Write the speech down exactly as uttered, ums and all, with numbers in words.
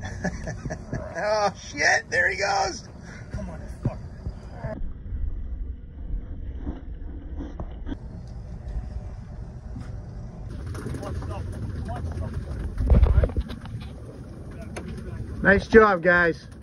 Oh, shit. There he goes. Come on, fuck. Nice job, guys.